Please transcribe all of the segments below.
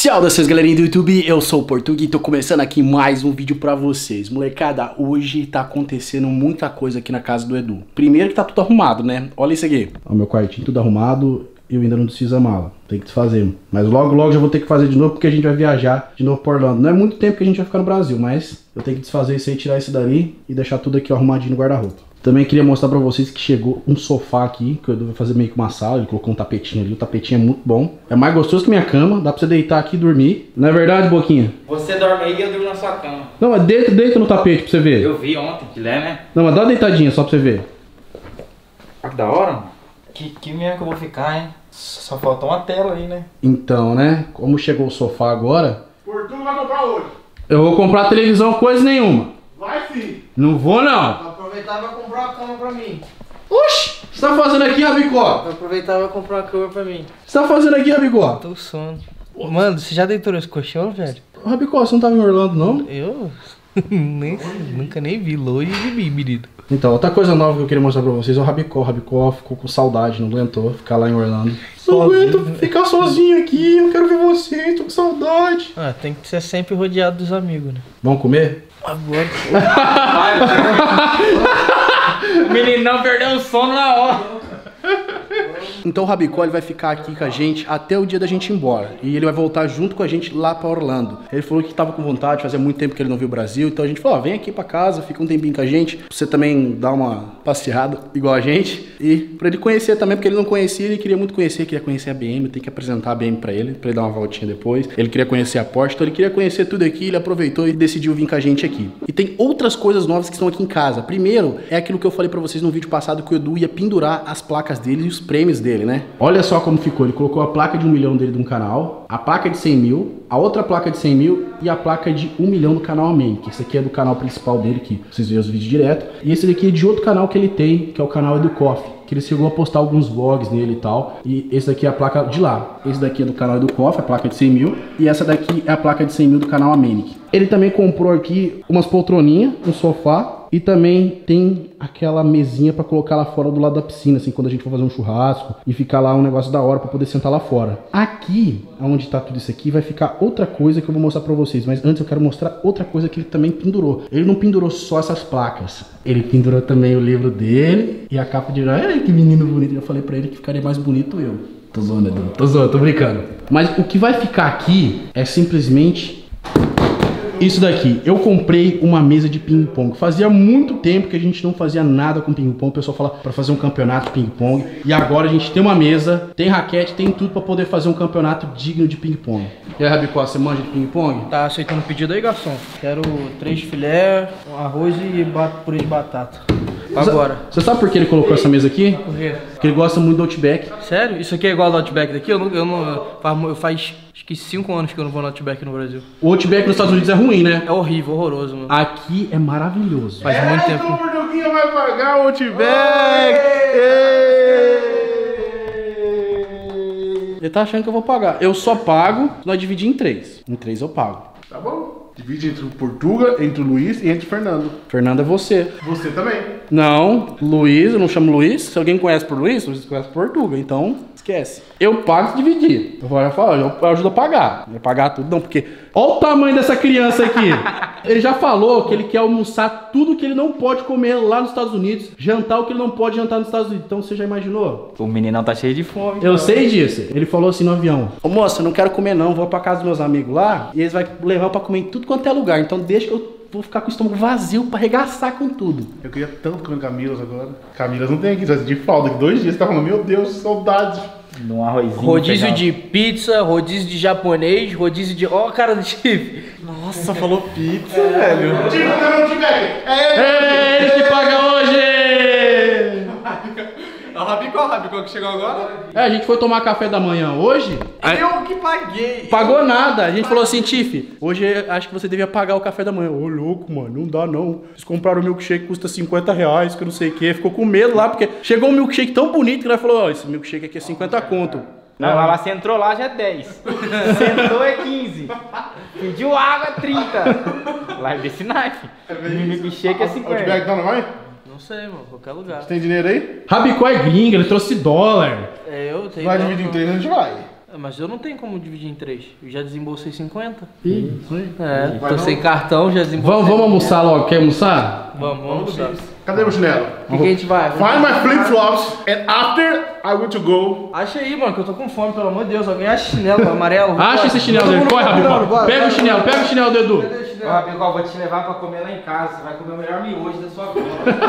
Saudações, galerinha do YouTube, eu sou o Portuga e tô começando aqui mais um vídeo pra vocês. Molecada, hoje tá acontecendo muita coisa aqui na casa do Edu. Primeiro que tá tudo arrumado, né? Olha isso aqui. Ó, meu quartinho tudo arrumado, eu ainda não desfiz a mala. Tem que desfazer. Mas logo já vou ter que fazer de novo porque a gente vai viajar de novo pra Orlando. Não é muito tempo que a gente vai ficar no Brasil, mas eu tenho que desfazer isso aí, tirar isso dali e deixar tudo aqui arrumadinho no guarda-roupa. Também queria mostrar pra vocês que chegou um sofá aqui, que o Edu vai fazer meio que uma sala, ele colocou um tapetinho ali, o tapetinho é muito bom. É mais gostoso que minha cama, dá pra você deitar aqui e dormir. Não é verdade, Boquinha? Você dorme aí e eu durmo na sua cama. Não, mas deita no tapete pra você ver. Eu vi ontem, que lé, né? Não, mas dá uma deitadinha só pra você ver. Ah, que da hora, mano. Que mesmo que eu vou ficar, hein? Só falta uma tela aí, né? Então, né, como chegou o sofá agora... Portuga vai comprar hoje. Eu vou comprar televisão coisa nenhuma. Vai sim. Não vou não. Vou aproveitar e vai comprar uma cama pra mim. Oxi, o que você tá fazendo aqui, Rabicó? Vou aproveitar e vai comprar uma cama pra mim. O que você tá fazendo aqui, Rabicó? Tô sono. Mano, você já deitou nesse colchão, velho? Rabicó, você não tava em Orlando, não? Eu nunca nem vi, longe de mim, menino. Então, outra coisa nova que eu queria mostrar pra vocês é o Rabicó. O Rabicó ficou com saudade, não aguentou ficar lá em Orlando. Não aguento ficar sozinho aqui, eu quero ver vocês, tô com saudade. Ah, tem que ser sempre rodeado dos amigos, né? Vamos comer? Agora. O menino não perdeu o sono na hora. Então o Rabicó ele vai ficar aqui com a gente até o dia da gente ir embora. E ele vai voltar junto com a gente lá pra Orlando. Ele falou que tava com vontade, fazia muito tempo que ele não viu o Brasil. Então a gente falou, ó, vem aqui pra casa, fica um tempinho com a gente. Pra você também dar uma passeada igual a gente. E pra ele conhecer também, porque ele não conhecia, ele queria muito conhecer, queria conhecer a BM. Tem que apresentar a BM pra ele dar uma voltinha depois. Ele queria conhecer a Porsche, então ele queria conhecer tudo aqui. Ele aproveitou e decidiu vir com a gente aqui. E tem outras coisas novas que estão aqui em casa. Primeiro, é aquilo que eu falei pra vocês no vídeo passado, que o Edu ia pendurar as placas dele e os prêmios dele, né? Olha só como ficou, ele colocou a placa de 1 milhão dele de um canal, a placa de 100 mil, a outra placa de 100 mil e a placa de 1 milhão do canal Main, que esse aqui é do canal principal dele, que vocês veem os vídeos direto, e esse daqui é de outro canal que ele tem, que é o canal Edu Coffee, que ele chegou a postar alguns vlogs nele e tal, e esse daqui é a placa de lá, esse daqui é do canal Edu Coffee, a placa de 100 mil, e essa daqui é a placa de 100 mil do canal Amenic. Ele também comprou aqui umas poltroninhas, um sofá, e também tem aquela mesinha pra colocar lá fora do lado da piscina, assim, quando a gente for fazer um churrasco e ficar lá um negócio da hora pra poder sentar lá fora. Aqui, onde tá tudo isso aqui, vai ficar outra coisa que eu vou mostrar pra vocês, mas antes eu quero mostrar outra coisa que ele também pendurou. Ele não pendurou só essas placas, ele pendurou também o livro dele e a capa de... Ai, que menino bonito, eu falei pra ele que ficaria mais bonito eu. Tô zoando, Edu, tô zoando, tô brincando. Mas o que vai ficar aqui é simplesmente... isso daqui, eu comprei uma mesa de ping-pong. Fazia muito tempo que a gente não fazia nada com ping-pong. O pessoal fala pra fazer um campeonato de ping-pong. E agora a gente tem uma mesa, tem raquete, tem tudo pra poder fazer um campeonato digno de ping-pong. E aí, Rabicó, você manja de ping-pong? Tá aceitando o pedido aí, garçom? Quero 3 filé, um arroz e purê de batata. Agora. Você sabe por que ele colocou essa mesa aqui? Por quê? Porque ele gosta muito do Outback. Sério? Isso aqui é igual ao Outback daqui? Eu faz acho que 5 anos que eu não vou no Outback no Brasil. O Outback nos Estados Unidos é ruim, né? É horrível, horroroso, mano. Aqui é maravilhoso. Faz muito tempo. Então o Portuguinha vai pagar o Outback. Ele tá achando que eu vou pagar. Eu só pago se nós dividir em 3. Em 3 eu pago. Tá bom? Divide entre o Portuga, entre o Luiz e entre o Fernando. Fernando é você. Você também. Não, Luiz, eu não chamo Luiz. Se alguém conhece por Luiz, vocês conhecem por Portuga, então esquece. Eu pago se dividir. Eu ajudo a pagar. Não é pagar tudo não, porque... Olha o tamanho dessa criança aqui. Ele já falou que ele quer almoçar tudo que ele não pode comer lá nos Estados Unidos, jantar o que ele não pode jantar nos Estados Unidos. Então você já imaginou? O meninão tá cheio de fome. Eu sei disso. Ele falou assim no avião: ô moça, eu não quero comer não, vou pra casa dos meus amigos lá e eles vão levar pra comer em tudo quanto é lugar. Então deixa que eu vou ficar com o estômago vazio pra arregaçar com tudo. Eu queria tanto comer Camilas agora. Camilas não tem aqui, já de falta. Daqui 2 dias você tá falando, meu Deus, saudade. Num arrozinho. Rodízio de pizza, rodízio de japonês, rodízio de... Ó, cara do Steve. Nossa, falou pizza, velho. Tipo, não, Outback. É ele que paga hoje! É o Rabicó que chegou agora. É, a gente foi tomar café da manhã hoje. Eu que paguei. Pagou nada. A gente falou assim, Tiff, hoje acho que você devia pagar o café da manhã. Ô, louco, mano, não dá não. Vocês compraram o milkshake que custa 50 reais, que eu não sei o que. Ficou com medo lá, porque chegou um milkshake tão bonito que nós falou, ó, esse milkshake aqui é 50 conto. Não, lá você entrou lá já é 10. Sentou é 15. Pediu água é 30. Lá é desse knife. Milkshake é 50. Outback não vai? Não sei, mano, qualquer lugar. Tem dinheiro aí? Rabicó é gringa, ele trouxe dólar. É, eu tenho. Vai dividir em 3, a gente vai. Mas eu não tenho como dividir em 3. Eu já desembolsei 50. Ih, isso aí. Tô sem cartão, já desembolsei. Vamos almoçar logo. Quer almoçar? Vamos almoçar. Cadê meu chinelo? O que a gente vai? Find my flip-flops and after I want to go. Acha aí, mano, que eu tô com fome, pelo amor de Deus. Alguém acha chinelo amarelo? Acha esse chinelo dele. Corre, Rabicó. Pega o chinelo do Edu. Ô, Rabicó, vou te levar pra comer lá em casa. Você vai comer o melhor miojo da sua vida.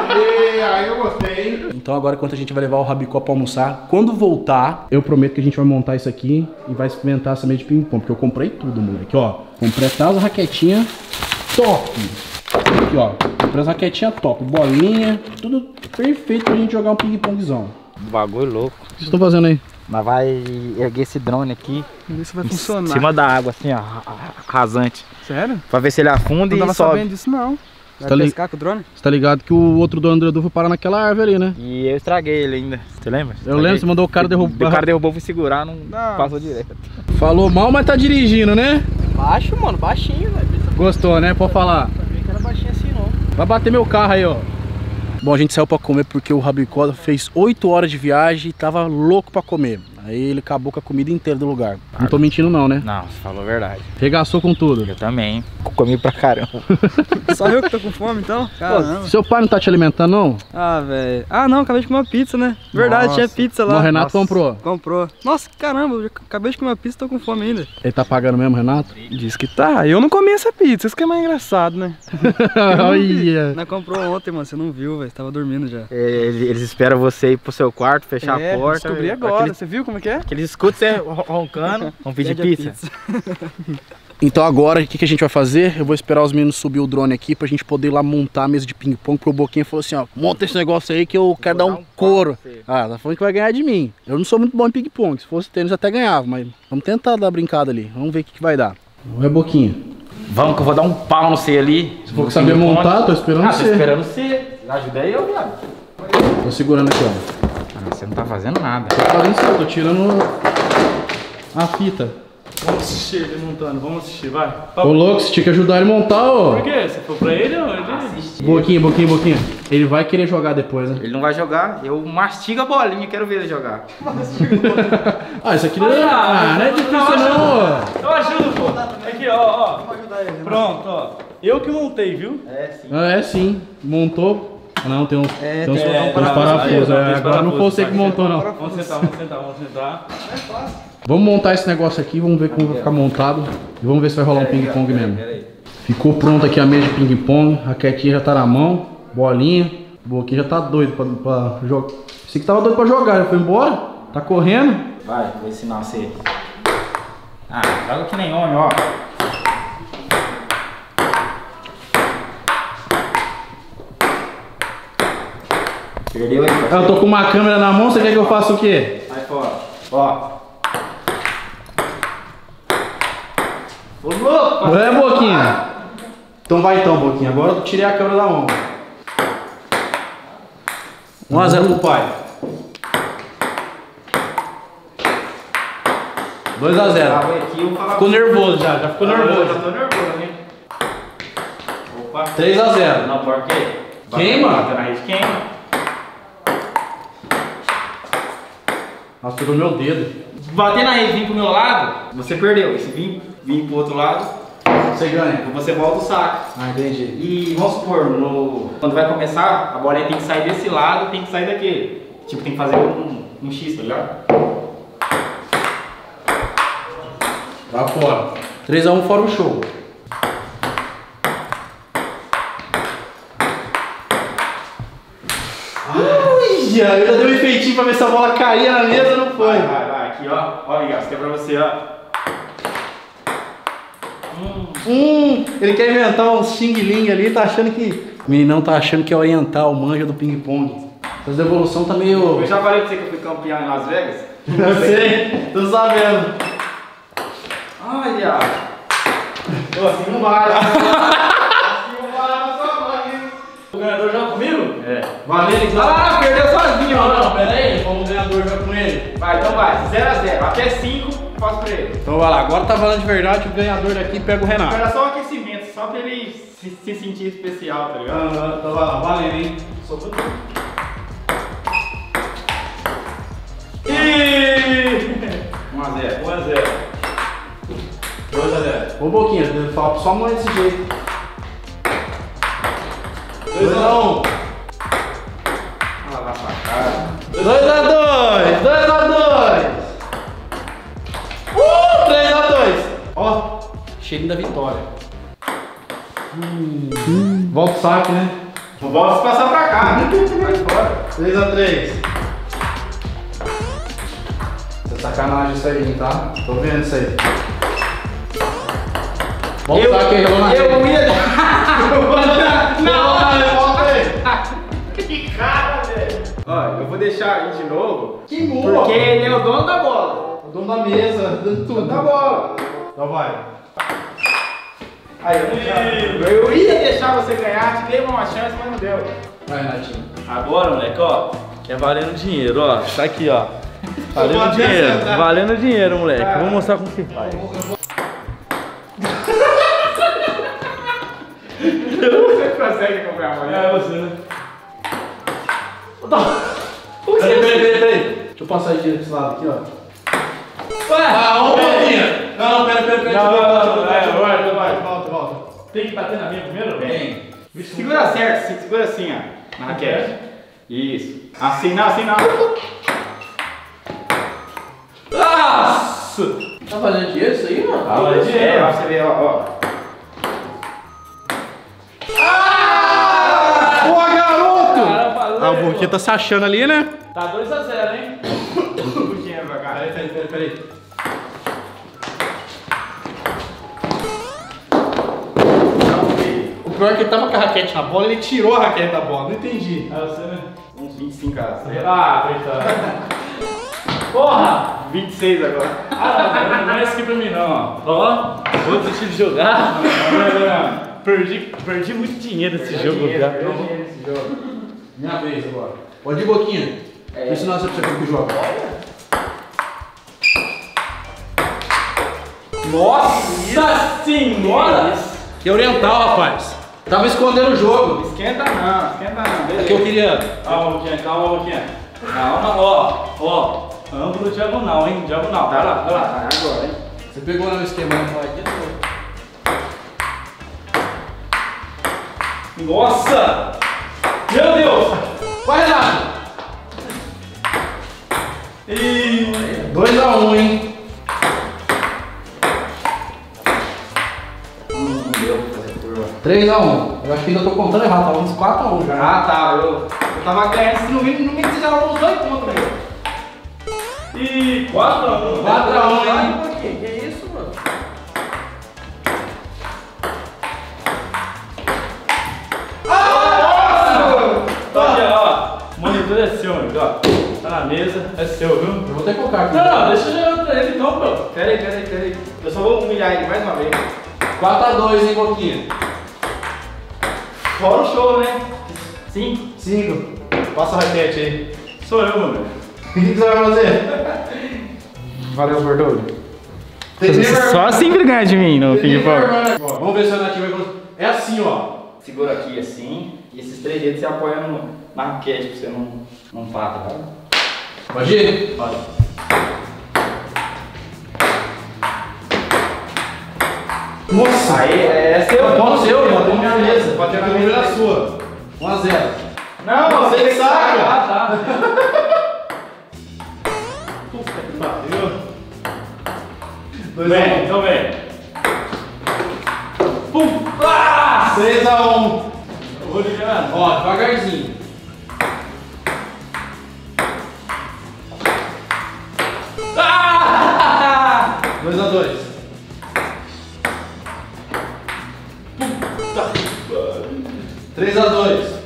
E aí eu gostei. Então agora, enquanto a gente vai levar o Rabicó pra almoçar, quando voltar, eu prometo que a gente vai montar isso aqui e vai experimentar essa mesa de ping-pong, porque eu comprei tudo, moleque, ó. Comprei até as raquetinhas top. Aqui, ó. Comprei as raquetinhas top, bolinha, tudo perfeito pra gente jogar um ping-pongzão. Bagulho louco. O que vocês estão fazendo aí? Mas vai erguer esse drone aqui. Vamos ver se vai Em funcionar. cima da água, assim, ó. Rasante. Sério? Pra ver se ele afunda Não tava e sobe. sabendo disso, não. Vai Tá pescar com o drone? Você tá ligado que o outro dono do Edu foi parar naquela árvore ali, né? E eu estraguei ele ainda. Você lembra? Eu lembro, você mandou o cara derrubar. O cara derrubou, fui segurar, não Não. passou direto. Falou mal, mas tá dirigindo, né? Baixo, mano, baixinho, velho. Gostou, né? Pode falar. Sabia que era baixinho assim, não. Vai bater meu carro aí, ó. Bom, a gente saiu pra comer porque o Rabicó fez 8 horas de viagem e tava louco pra comer. Aí ele acabou com a comida inteira do lugar. Não tô mentindo não, né? Não, você falou a verdade. Regaçou com tudo. Eu também. Comi pra caramba. Só eu que tô com fome, então? Caramba. Seu pai não tá te alimentando, não? Ah, velho. Ah, não, acabei de comer uma pizza, né? Verdade, Nossa. tinha pizza lá. O Renato Nossa. comprou. Comprou. Nossa, caramba, eu acabei de comer uma pizza e tô com fome ainda. Ele tá pagando mesmo, Renato? Diz que tá. Eu não comi essa pizza, isso que é mais engraçado, né? Olha. Nós comprou ontem, mano. Você não viu, velho. Tava dormindo já. Eles esperam você ir pro seu quarto, fechar a porta. Descobri agora. Você viu como é que é? Que eles escutam você roncando. Vamos pedir Pede a pizza. Então agora, o que a gente vai fazer? Eu vou esperar os meninos subir o drone aqui pra gente poder ir lá montar a mesa de ping-pong. Porque o Boquinha falou assim, ó, monta esse negócio aí que eu quero dar um couro. Ah, tá falando que vai ganhar de mim. Eu não sou muito bom em ping-pong. Se fosse tênis, eu até ganhava. Mas vamos tentar dar brincada ali. Vamos ver o que vai dar. Vai, Boquinha. Vamos que eu vou dar um pau no C ali. Se for que saber montar, tô esperando Tô você. esperando você. Ajuda aí, eu, viado. Tô segurando aqui, ó. Ah, você não tá fazendo nada. Tô fazendo isso, eu tô tirando a fita. Vamos assistir ele montando, vamos assistir, vai. Ô louco, você tinha que ajudar ele a montar, ó. Por quê? Você foi pra ele ou ele? Boquinha. Ele vai querer jogar depois, né? Ele não vai jogar, eu mastigo a bolinha, quero ver ele jogar. Ah, isso aqui não é difícil não, ó. Eu ajudo, pô. Aqui, ó. Pronto, ó. Eu que montei, viu? Ah, é sim. Montou. Ah, não, tem uns tem parafusos. parafuso, Agora não foi você que montou, não. Vamos sentar. Vamos montar esse negócio aqui, vamos ver como vai ficar montado. E vamos ver se vai rolar um ping-pong mesmo. Ficou pronto aqui a mesa de ping-pong. A raquetinha já tá na mão. Bolinha. O Boquinha já tá doido pra jogar. Esse que tava doido pra jogar, já foi embora. Tá correndo. Vai, vou ensinar você. Ah, joga que nem homem, ó. Perdeu aí, Eu tô com uma câmera na mão, você quer que eu faça o quê? Sai fora. Ó. Ô louco! É, Boquinha. Então vai então, Boquinha. Agora eu tirei a câmera da mão. 1 a 0 pro pai. 2 a 0. Ficou nervoso já ficou nervoso. Já tô nervoso, hein? Opa. 3 a 0. Não, por quê? Queima? Bateu na rede, queima. Nossa, pegou meu dedo. Bater na rede e vir pro meu lado, você perdeu. E se vir pro outro lado, Você ganha. você volta o saco. Ah, entendi. E vamos supor, quando vai começar, a bolinha tem que sair desse lado e tem que sair daquele. Tipo, tem que fazer um X, tá ligado? Vai fora. 3 a 1 fora o show. Ai, eu já dei um efeitinho pra ver se a bola caía na mesa, não foi. Vai, aqui ó. Ó, Miguel, isso aqui é pra você, ó. Ele quer inventar um xing-ling ali, tá achando que... O meninão tá achando que é oriental, manja do ping-pong. Essa devolução tá meio... Eu já falei pra você que eu fui campeão em Las Vegas. Eu sei, tô sabendo. Ai, viado. Pô, assim não vai. O ganhador joga comigo? É. Valeu, então. Ah, perdeu sozinho, Não, pera aí, vamos ganhador jogar com ele. Vai, então vai. 0 a 0. Até 5, posso pra ele. Então vai lá, agora tá valendo de verdade, o ganhador daqui pega o Renato. Era só um aquecimento, só pra ele se sentir especial, tá ligado? Então vai lá, valendo, hein? E 1 1x0. 1x0. 2x0. Ô, Boquinha, fala pra sua mãe desse jeito. 2x1. Olha lá pra cara. 2x2! 3x2! Ó, cheirinho da vitória. Volta o saque, né? Não posso passar pra cá. Vai embora. 3x3. Isso é sacanagem isso aí, tá? Tô vendo isso aí. Volta o saque aí, rolou na Eu ia. Não, volta aí. Que cara, velho. Ó, eu vou deixar aí de novo. Que mula. Porque ele é o dono da bola. O dono da mesa, dando tudo. Dono da bola. Então vai. Aí, eu ia deixar você ganhar, te dei uma chance, mas não deu. Vai, Renatinho. Agora, moleque, ó. Que é valendo dinheiro, ó. Tá aqui, ó. Valendo dinheiro. Valendo dinheiro, moleque. Eu vou mostrar como que faz. Você consegue comprar amanhã? É você, né? Peraí. Deixa eu passar aqui desse lado aqui, ó. Ué! Ô, Boquinha! Não, pera. Vai. Volta. Tem que bater na minha primeiro? Tem. Segura certo, segura assim, ó. Na raquete. Isso. Assim não. Nossa! Tá fazendo dinheiro isso aí, mano? Fala de É, ó, você vê, ó. Boa, garoto! Cara, valeu. Ah, o Boquinha tá se achando ali, né? Tá 2x0, hein? Puxinha pra cá. Peraí. O pior é que ele tava com a raquete na bola, ele tirou a raquete da bola. Não entendi. É você, né? Uns 25 caras. Ah, coitado. Porra! 26 agora. Ah, não é isso aqui pra mim, não. Ó, vou desistir de jogar. Perdi muito dinheiro nesse jogo, já. Minha vez agora. Pode ir, Boquinha. Vê se nós você como que joga. Nossa senhora! Que é oriental, rapaz. Tava escondendo o jogo. Esquenta não. É que eu queria. Calma, Boquinha, Calma, ó. Ângulo diagonal, hein? Diagonal. Vai lá. Agora, hein? Você pegou no esquema, né? Nossa! Meu Deus! Vai, Renato! E 2x1, hein? Não deu pra fazer curva. 3x1. Eu acho que ainda tô contando errado, tava uns 4x1 já. Ah, tá. Eu tava ganhando. Se não vi que você já rolou os 2 pontos, velho. E 4x1. 4x1, hein? Que isso, mano? Aqui, ó. O monitor é seu, amigo, ó. Tá na mesa, é seu, viu? Eu vou ter que colocar aqui. Não, deixa eu jogar pra ele então, pô. Pera aí. Eu só vou humilhar ele mais uma vez. 4x2, hein, Boquinha? Fora o show, né? 5. 5. Passa a raquete aí. Sou eu, meu. O que você vai fazer? Valeu, Bordouro. Só assim que ganha de mim no ping-pong. Vamos ver se o Renatinho vai. É assim, ó. Segura aqui assim. E esses 3 dedos você apoia na raquete pra você não pata, tá? Pode ir? Pode. Nossa! Aí, é seu. Pode ser, eu botei minha mesa. Pode ter Tem na que mesa a sua. 1x0. Não, você que saca. Ah, tá. Puta que pariu. 2x1. Então vem. Pum! Ah! 3x1. Eu vou ligar. Ó, devagarzinho. Ah! 2x2. 3x2.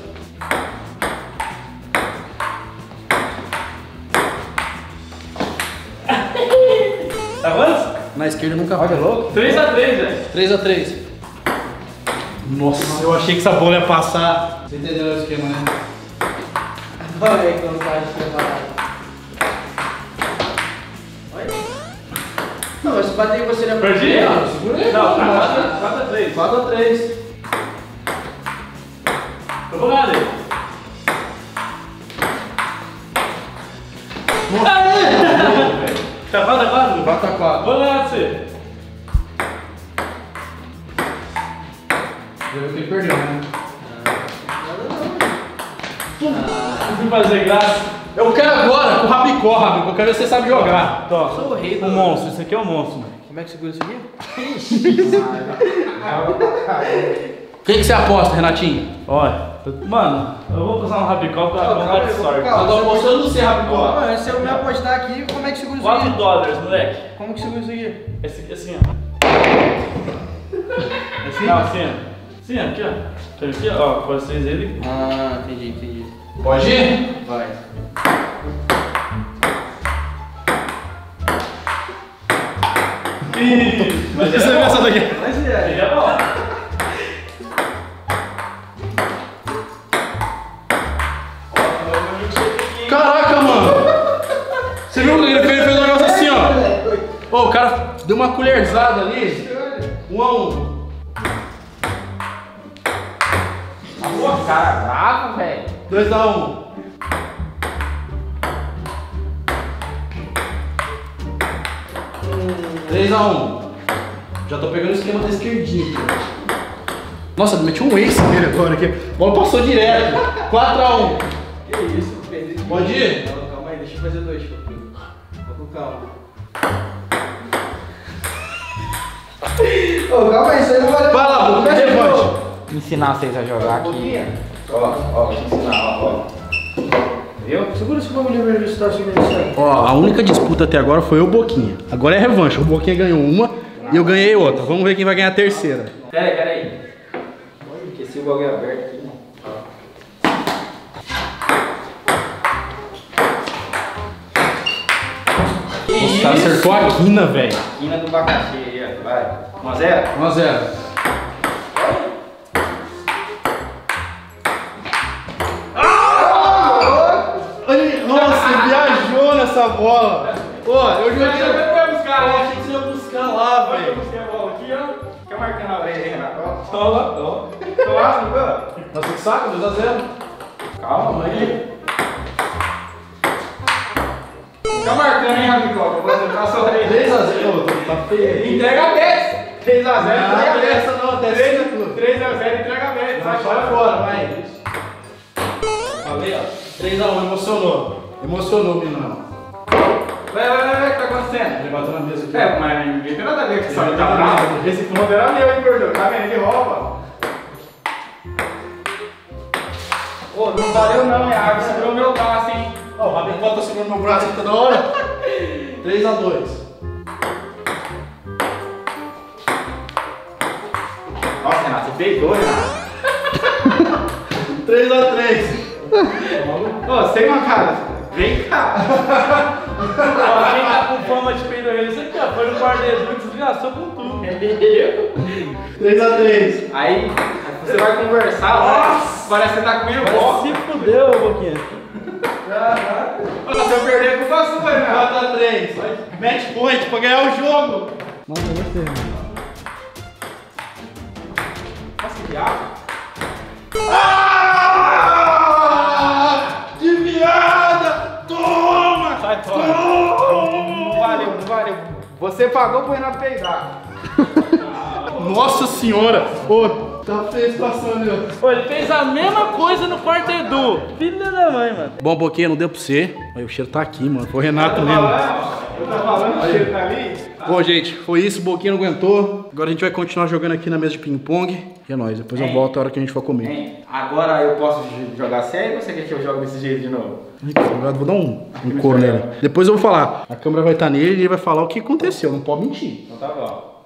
Tá quantos? Na esquerda nunca vai. Louco? 3x3, velho. 3x3. Nossa, eu achei que essa bola ia passar. Você entendeu o esquema, né? Olha aí quando tá preparado. Olha. Não, mas se bater em você na Perdi? Não, segura aí. Não, tá 4x3. 4x3. Eu vou ganhar dele. Tá 4x4? 4x4. Vou lá, você. Eu tenho que perder, né? Não fazer graça. Eu quero agora com o Rabicó, Rabicó. Eu quero ver se você sabe jogar. Tó, Sou o rei o monstro. Esse aqui é o monstro, mano. Como é que segura isso aqui? Quem que você aposta, Renatinho? Olha, mano, eu vou passar no Rabicó pra dar de sorte. Eu tô apostando no você, Rabicó. Mano, se eu me apostar aqui, como é que segura isso aqui? $4, moleque. Como que segura isso aqui? Esse aqui assim, ó. Assim? Não, assim, ó. Assim, ó, aqui, ó. Tá aqui, ó, com vocês ele. Ah, entendi. Pode ir? Vai. Mas Você vê essa daqui? Mas ele é. é bom. Caraca, mano. Você viu que ele fez um negócio assim, ó. Ô, o cara deu uma colherzada ali. 1 a 1. Pô, cara bravo, velho. 2 a 1. Três a 1. Já tô pegando o esquema da esquerdinha. Nossa, meti um ace nele agora aqui. A bola passou direto. 4 a 1. Que isso? Perdi. Pode ir? Não, calma aí, deixa eu fazer 2. Vou com calma. Ô, calma aí, isso aí não vai Vai lá, Boca, Mexe de revanche. novo. Ensinar vocês a jogar aqui. Ó, vou te ensinar, ó. Viu? Segura esse bagulho pra ver se tá segurando isso aí. Ó, a única disputa até agora foi o Boquinha. Agora é revanche. O Boquinha ganhou uma e eu ganhei outra. Vamos ver quem vai ganhar a terceira. Pera aí. Olha, esqueci o bagulho aberto aqui, mano. Nossa, o cara acertou a quina, velho. Quina do abacaxi aí, ó. Vai. 1 a 0? 1 a 0. Nossa, ele viajou nessa bola. Ó, eu joguei. Vai buscar, Eu achei que você ia buscar lá, velho. buscar a bola aqui, ó. Fica marcando a orelha aí, Renato. Ó, ó. Tô lá, não tô? Nossa, que saco, 2 a 0. Calma aí. Fica marcando, hein, Rabicó? Eu vou acertar a sua orelha. 3 a 0. Tá feio. Entrega a Betis. 3 a 0, entrega a Betis. essa não, até 3 a 0, entrega a Betis. Sai fora, vai. Falei, ó. 3 a 1, emocionou. Emocionou, menino. Vai, o que tá acontecendo? Ele bateu na mesa aqui. É, mas ninguém tem nada a ver com isso aí, tá bravo? Esse fundo era meu, hein, gordão? Tá vendo? Ele rouba. Ô, não valeu não, é água. Segurou meu braço, hein? Ó, o Rabicó tá segurando meu braço aqui toda hora. 3 a 2. Nossa, Renato, você peidou, Renato. 3 a 3. Ô, sem uma cara. Vem cá. Ó, quem tá com fama de peido ele, você já foi no Guardedu e desgraçou com tudo. 3 a 3. Aí, você vai conversar, nossa, parece que você tá comendo bola. Se fudeu, Boquinha. Olha, se eu perder, é culpa sua, Renato. 4 a 3. Match point pra ganhar o jogo. Nossa, que diabo. De viada! Toma! Sai fora. Não valeu, não valeu. Você pagou pro Renato peidar. Nossa senhora! Ô, tá feio a situação, meu. Pô, ele fez a mesma coisa no quarto Edu. Filho da mãe, mano. Bom, Boquinha, não deu pra você. Aí o cheiro tá aqui, mano. Foi o Renato mesmo. Eu tô falando que ele tá ali. Bom, gente, foi isso. Boquinha não aguentou. Agora a gente vai continuar jogando aqui na mesa de ping-pong. E é nóis. Depois eu volto a hora que a gente for comer. Hein, agora eu posso jogar sério ou você quer que eu jogue desse jeito de novo? Vou dar um couro nele. Depois eu vou falar. A câmera vai estar nele e ele vai falar o que aconteceu. Não pode mentir. Então tá bom.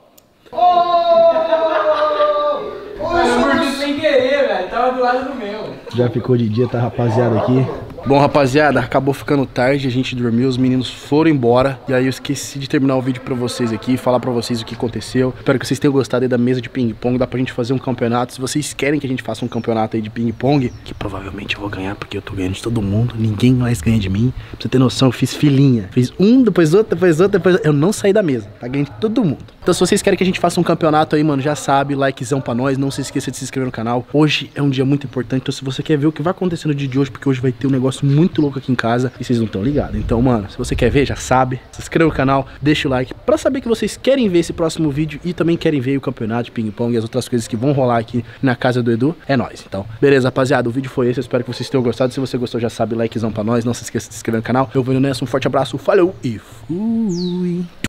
Eu mordi sem querer, velho. Tava do lado do meu. Já ficou de dia, tá, rapaziada, aqui? Bom, rapaziada, acabou ficando tarde, a gente dormiu, os meninos foram embora. E aí eu esqueci de terminar o vídeo pra vocês aqui, falar pra vocês o que aconteceu. Espero que vocês tenham gostado aí da mesa de ping-pong, dá pra gente fazer um campeonato. Se vocês querem que a gente faça um campeonato aí de ping-pong, que provavelmente eu vou ganhar, porque eu tô ganhando de todo mundo, ninguém mais ganha de mim. Pra você ter noção, eu fiz filinha. Fiz um, depois outro, depois outro, depois outro. Eu não saí da mesa, tá ganhando de todo mundo. Então se vocês querem que a gente faça um campeonato aí, mano, já sabe, likezão pra nós, não se esqueça de se inscrever no canal. Hoje é um dia muito importante, então se você quer ver o que vai acontecer no dia de hoje, porque hoje vai ter um negócio negócio muito louco aqui em casa e vocês não estão ligados. Então, mano, se você quer ver, já sabe, se inscreva no canal, deixa o like pra saber que vocês querem ver esse próximo vídeo e também querem ver o campeonato de ping-pong e as outras coisas que vão rolar aqui na casa do Edu. É nóis. Então, beleza, rapaziada, o vídeo foi esse. Eu espero que vocês tenham gostado. Se você gostou, já sabe, likezão pra nós. Não se esqueça de se inscrever no canal. Eu vou indo nessa, um forte abraço, falou e fui!